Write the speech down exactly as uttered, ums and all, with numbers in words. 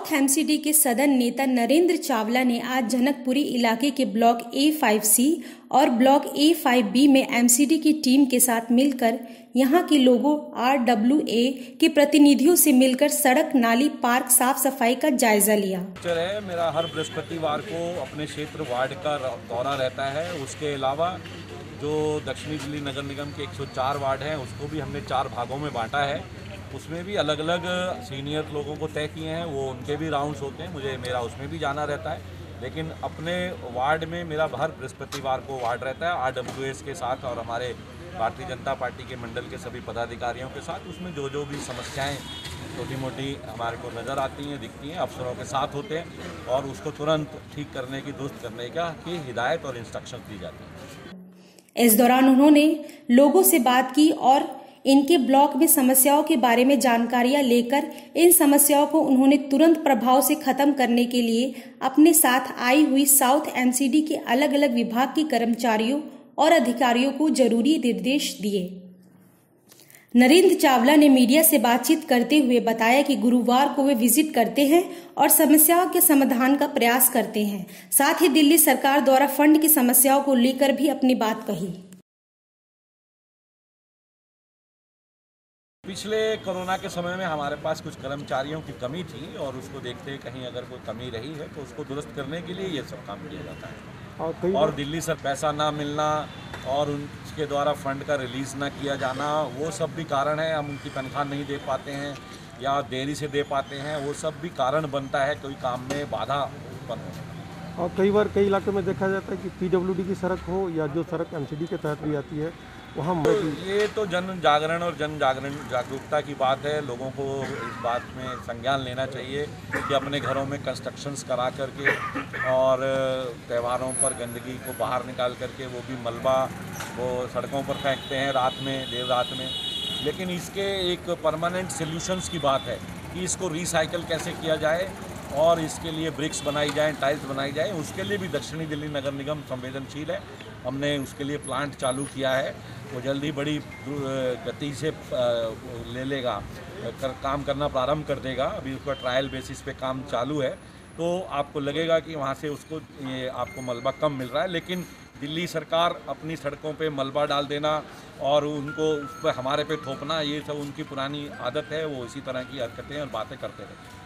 South MCD के सदन नेता नरेंद्र चावला ने आज जनकपुरी इलाके के ब्लॉक ए फाइव सी और ब्लॉक ए फाइव बी में एमसीडी की टीम के साथ मिलकर यहां के लोगों आरडब्ल्यूए के प्रतिनिधियों से मिलकर सड़क, नाली, पार्क साफ सफाई का जायजा लिया। है मेरा हर बृहस्पतिवार को अपने क्षेत्र वार्ड का दौरा रहता है। उसके अलावा जो दक्षिणी दिल्ली नगर निगम के एक सौ चार वार्ड हैं उसको भी हमने चार भागों में बांटा है। उसमें भी अलग अलग सीनियर लोगों को तय किए हैं, वो उनके भी राउंड्स होते हैं, मुझे मेरा उसमें भी जाना रहता है। लेकिन अपने वार्ड में मेरा हर बृहस्पतिवार को वार्ड रहता है आरडब्ल्यूएस के साथ और हमारे भारतीय जनता पार्टी के मंडल के सभी पदाधिकारियों के साथ। उसमें जो जो भी समस्याएं छोटी मोटी हमारे को नज़र आती हैं, दिखती हैं, अफसरों के साथ होते हैं और उसको तुरंत ठीक करने की, दुरुस्त करने का की हिदायत और इंस्ट्रक्शन दी जाती है। इस दौरान उन्होंने लोगों से बात की और इनके ब्लॉक में समस्याओं के बारे में जानकारियां लेकर इन समस्याओं को उन्होंने तुरंत प्रभाव से खत्म करने के लिए अपने साथ आई हुई साउथ एमसीडी के अलग अलग विभाग के कर्मचारियों और अधिकारियों को जरूरी निर्देश दिए। नरेंद्र चावला ने मीडिया से बातचीत करते हुए बताया कि गुरुवार को वे विजिट करते हैं और समस्याओं के समाधान का प्रयास करते हैं। साथ ही दिल्ली सरकार द्वारा फंड की समस्याओं को लेकर भी अपनी बात कही। पिछले कोरोना के समय में हमारे पास कुछ कर्मचारियों की कमी थी और उसको देखते कहीं अगर कोई कमी रही है तो उसको दुरुस्त करने के लिए ये सब काम किया जाता है। और, और दिल्ली से पैसा ना मिलना और उनके द्वारा फंड का रिलीज़ ना किया जाना, वो सब भी कारण है। हम उनकी तनख्वाह नहीं दे पाते हैं या देरी से दे पाते हैं, वो सब भी कारण बनता है कोई काम में बाधा उत्पन्न हो। और कई बार कई इलाके में देखा जाता है कि पीडब्ल्यूडी की सड़क हो या जो सड़क एमसीडी के तहत भी आती है वहाँ तो ये तो जन जागरण और जन जागरण जागरूकता की बात है। लोगों को इस बात में संज्ञान लेना चाहिए कि अपने घरों में कंस्ट्रक्शंस करा करके और त्योहारों पर गंदगी को बाहर निकाल करके वो भी मलबा वो सड़कों पर फेंकते हैं रात में, देर रात में। लेकिन इसके एक परमानेंट सॉल्यूशंस की बात है कि इसको रिसाइकल कैसे किया जाए और इसके लिए ब्रिक्स बनाई जाएँ, टाइल्स बनाई जाए। उसके लिए भी दक्षिणी दिल्ली नगर निगम संवेदनशील है। हमने उसके लिए प्लांट चालू किया है, वो जल्दी बड़ी गति से ले लेगा, कर, काम करना प्रारंभ कर देगा। अभी उसका ट्रायल बेसिस पे काम चालू है, तो आपको लगेगा कि वहाँ से उसको ये आपको मलबा कम मिल रहा है। लेकिन दिल्ली सरकार अपनी सड़कों पे मलबा डाल देना और उनको उस पर हमारे पे थोपना, ये सब उनकी पुरानी आदत है। वो इसी तरह की हरकतें और बातें करते रहते हैं।